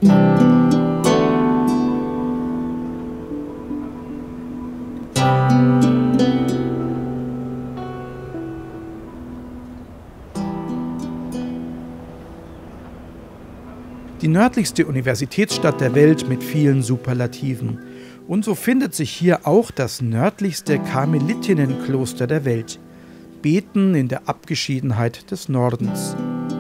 Die nördlichste Universitätsstadt der Welt mit vielen Superlativen. Und so findet sich hier auch das nördlichste Karmelitinnenkloster der Welt. Beten in der Abgeschiedenheit des Nordens.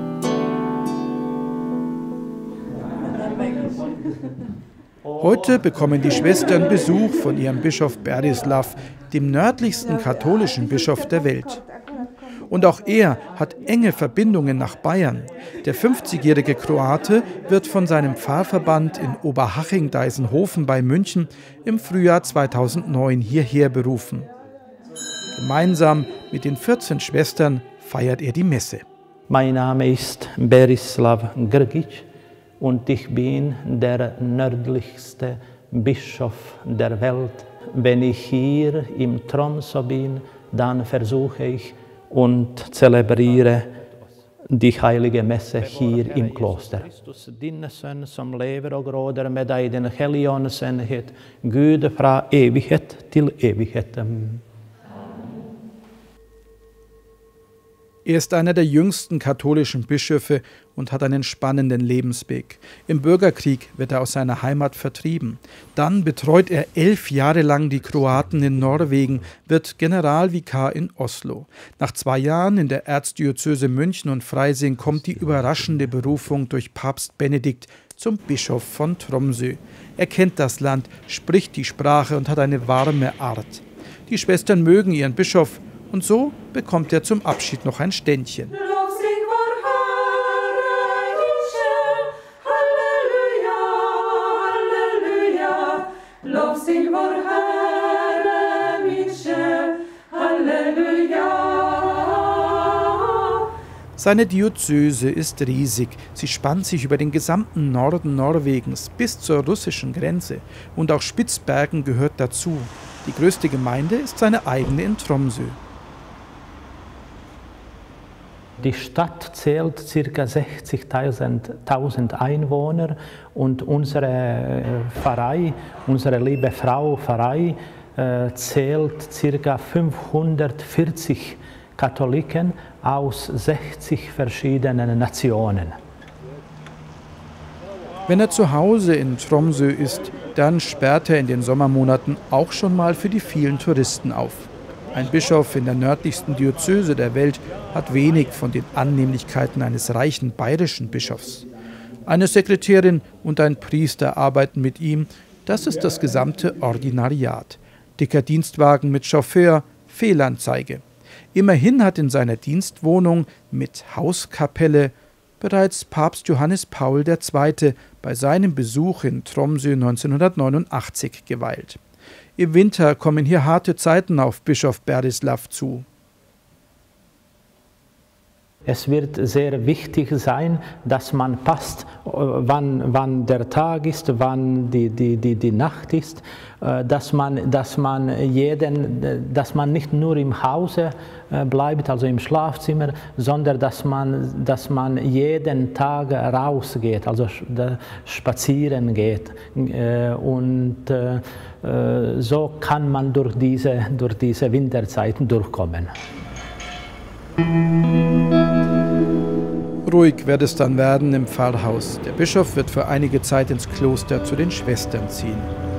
Heute bekommen die Schwestern Besuch von ihrem Bischof Berislav, dem nördlichsten katholischen Bischof der Welt. Und auch er hat enge Verbindungen nach Bayern. Der 50-jährige Kroate wird von seinem Pfarrverband in Oberhaching-Deisenhofen bei München im Frühjahr 2009 hierher berufen. Gemeinsam mit den 14 Schwestern feiert er die Messe. Mein Name ist Berislav Grgic und ich bin der nördlichste Bischof der Welt. Wenn ich hier im Tromsø bin, dann versuche ich und zelebriere die heilige Messe hier im Kloster. Din sønn som lever og råder med deg i den hellige ånds enhet, Gud fra evighet til evighet. Er ist einer der jüngsten katholischen Bischöfe und hat einen spannenden Lebensweg. Im Bürgerkrieg wird er aus seiner Heimat vertrieben. Dann betreut er 11 Jahre lang die Kroaten in Norwegen, wird Generalvikar in Oslo. Nach 2 Jahren in der Erzdiözese München und Freising kommt die überraschende Berufung durch Papst Benedikt zum Bischof von Tromsø. Er kennt das Land, spricht die Sprache und hat eine warme Art. Die Schwestern mögen ihren Bischof. Und so bekommt er zum Abschied noch ein Ständchen. Seine Diözese ist riesig. Sie spannt sich über den gesamten Norden Norwegens bis zur russischen Grenze. Und auch Spitzbergen gehört dazu. Die größte Gemeinde ist seine eigene in Tromsø. Die Stadt zählt ca. 60.000 Einwohner und unsere Pfarrei, unsere liebe Frau Pfarrei, zählt ca. 540 Katholiken aus 60 verschiedenen Nationen. Wenn er zu Hause in Tromsø ist, dann sperrt er in den Sommermonaten auch schon mal für die vielen Touristen auf. Ein Bischof in der nördlichsten Diözese der Welt hat wenig von den Annehmlichkeiten eines reichen bayerischen Bischofs. Eine Sekretärin und ein Priester arbeiten mit ihm, das ist das gesamte Ordinariat. Dicker Dienstwagen mit Chauffeur, Fehlanzeige. Immerhin hat in seiner Dienstwohnung mit Hauskapelle bereits Papst Johannes Paul II. Bei seinem Besuch in Tromsø 1989 geweilt. Im Winter kommen hier harte Zeiten auf Bischof Berislav zu. Es wird sehr wichtig sein, dass man passt, wann der Tag ist, wann die Nacht ist, dass man nicht nur im Hause bleibt, also im Schlafzimmer, sondern dass man jeden Tag rausgeht, also spazieren geht. Und so kann man durch diese Winterzeiten durchkommen. Ruhig wird es dann werden im Pfarrhaus. Der Bischof wird für einige Zeit ins Kloster zu den Schwestern ziehen.